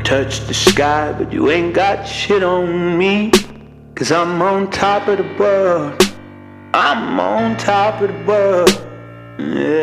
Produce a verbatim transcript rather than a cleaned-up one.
touch the sky, but you ain't got shit on me. Cause I'm on top of the world, I'm on top of the world, yeah.